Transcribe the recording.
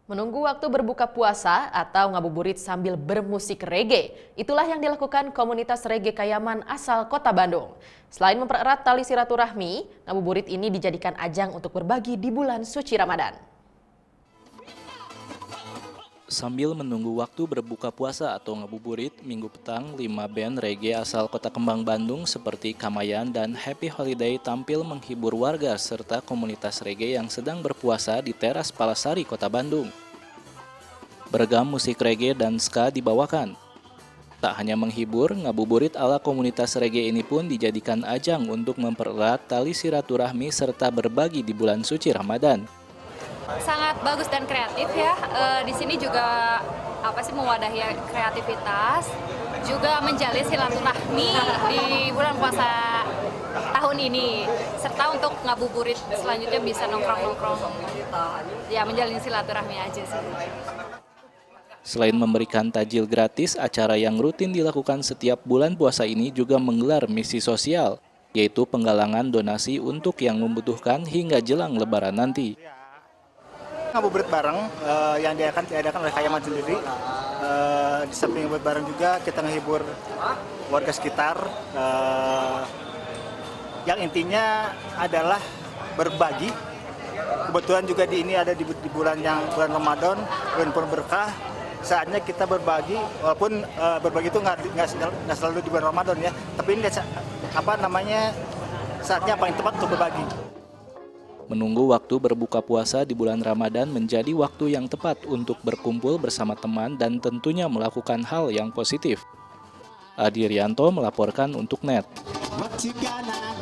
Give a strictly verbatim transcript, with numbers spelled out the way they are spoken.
Menunggu waktu berbuka puasa atau ngabuburit sambil bermusik reggae. Itulah yang dilakukan komunitas reggae Kayaman asal Kota Bandung. Selain mempererat tali silaturahmi, ngabuburit ini dijadikan ajang untuk berbagi di bulan suci Ramadan. Sambil menunggu waktu berbuka puasa atau ngabuburit, minggu petang, lima band reggae asal Kota Kembang Bandung seperti Kamayan dan Happy Holiday tampil menghibur warga serta komunitas reggae yang sedang berpuasa di teras Palasari, Kota Bandung. Beragam musik reggae dan ska dibawakan. Tak hanya menghibur, ngabuburit ala komunitas reggae ini pun dijadikan ajang untuk mempererat tali silaturahmi serta berbagi di bulan suci Ramadan. Sangat bagus dan kreatif ya. E, di sini juga apa sih mewadahi kreativitas, juga menjalin silaturahmi di bulan puasa tahun ini, serta untuk ngabuburit selanjutnya bisa nongkrong-nongkrong. Ya menjalin silaturahmi aja sih. Selain memberikan tajil gratis, acara yang rutin dilakukan setiap bulan puasa ini juga menggelar misi sosial, yaitu penggalangan donasi untuk yang membutuhkan hingga jelang Lebaran nanti. Ngabuburit bareng uh, yang diadakan, diadakan oleh Kayaman sendiri. Uh, di samping ngabuburit bareng juga kita menghibur warga sekitar. Uh, yang intinya adalah berbagi. Kebetulan juga di ini ada di, di bulan yang bulan Ramadan, bulan penuh berkah. Saatnya kita berbagi, walaupun uh, berbagi itu nggak nggak selalu di bulan Ramadan ya. Tapi ini apa namanya saatnya paling tepat untuk berbagi. Menunggu waktu berbuka puasa di bulan Ramadan menjadi waktu yang tepat untuk berkumpul bersama teman dan tentunya melakukan hal yang positif. Adi Rianto melaporkan untuk N E T.